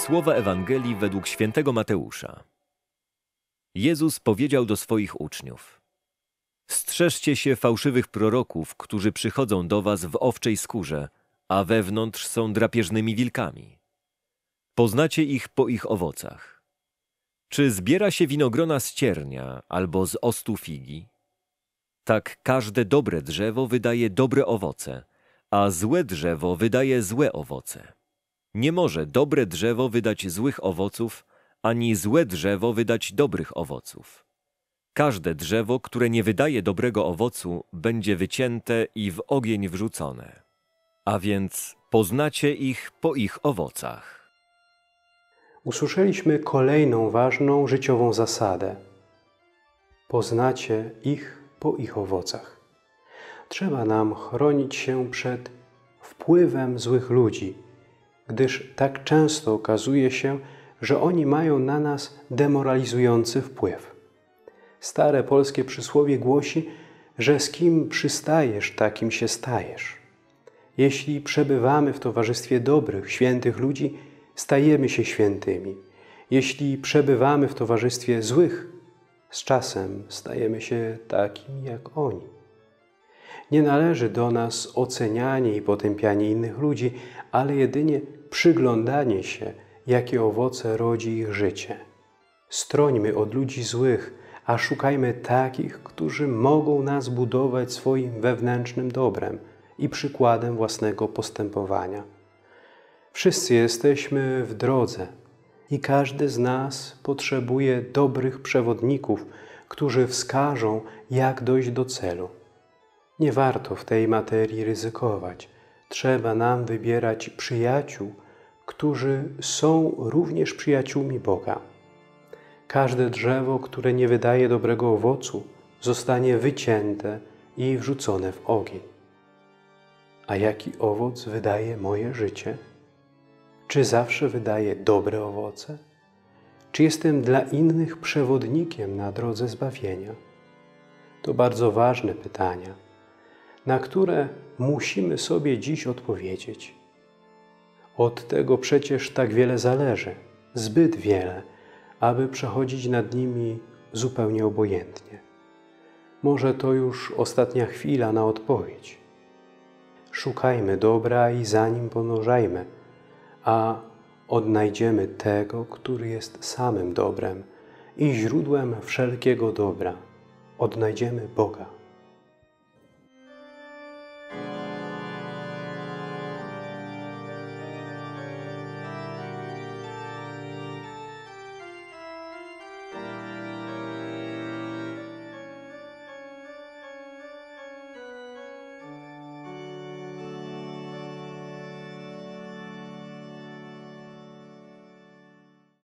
Słowa Ewangelii według świętego Mateusza. Jezus powiedział do swoich uczniów: strzeżcie się fałszywych proroków, którzy przychodzą do was w owczej skórze, a wewnątrz są drapieżnymi wilkami. Poznacie ich po ich owocach. Czy zbiera się winogrona z ciernia albo z ostu figi? Tak każde dobre drzewo wydaje dobre owoce, a złe drzewo wydaje złe owoce. Nie może dobre drzewo wydać złych owoców, ani złe drzewo wydać dobrych owoców. Każde drzewo, które nie wydaje dobrego owocu, będzie wycięte i w ogień wrzucone. A więc poznacie ich po ich owocach. Usłyszeliśmy kolejną ważną życiową zasadę. Poznacie ich po ich owocach. Trzeba nam chronić się przed wpływem złych ludzi, gdyż tak często okazuje się, że oni mają na nas demoralizujący wpływ. Stare polskie przysłowie głosi, że z kim przystajesz, takim się stajesz. Jeśli przebywamy w towarzystwie dobrych, świętych ludzi, stajemy się świętymi. Jeśli przebywamy w towarzystwie złych, z czasem stajemy się takimi jak oni. Nie należy do nas ocenianie i potępianie innych ludzi, ale jedynie przyglądanie się, jakie owoce rodzi ich życie. Strońmy od ludzi złych, a szukajmy takich, którzy mogą nas budować swoim wewnętrznym dobrem i przykładem własnego postępowania. Wszyscy jesteśmy w drodze i każdy z nas potrzebuje dobrych przewodników, którzy wskażą, jak dojść do celu. Nie warto w tej materii ryzykować. Trzeba nam wybierać przyjaciół, którzy są również przyjaciółmi Boga. Każde drzewo, które nie wydaje dobrego owocu, zostanie wycięte i wrzucone w ogień. A jaki owoc wydaje moje życie? Czy zawsze wydaje dobre owoce? Czy jestem dla innych przewodnikiem na drodze zbawienia? To bardzo ważne pytania, na które musimy sobie dziś odpowiedzieć. Od tego przecież tak wiele zależy, zbyt wiele, aby przechodzić nad nimi zupełnie obojętnie. Może to już ostatnia chwila na odpowiedź. Szukajmy dobra i za nim podążajmy, a odnajdziemy tego, który jest samym dobrem i źródłem wszelkiego dobra. Odnajdziemy Boga.